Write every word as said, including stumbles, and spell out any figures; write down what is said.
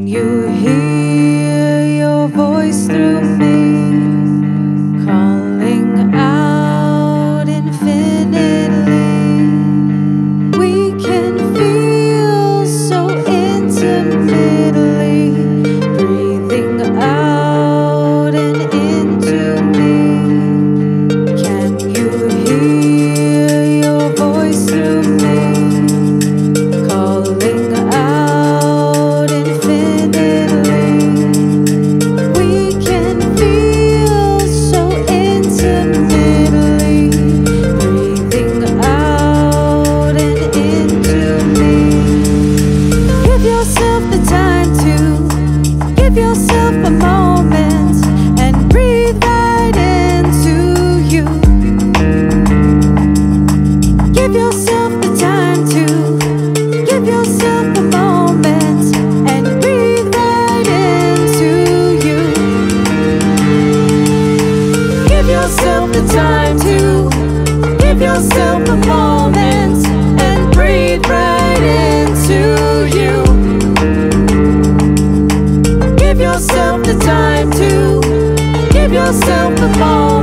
Can you hear your voice through me, calling out infinitely? We can feel so intimately, breathing out and into me. Can you hear your voice through me, calling out infinitely? We can feel so intimately, breathing out and into me. Give yourself the time to give yourself a moment and breathe right into you. Give yourself the time to give yourself a moment and breathe right into you. Give yourself the time to give yourself a moment and breathe right into you. Give yourself the time to give yourself a moment.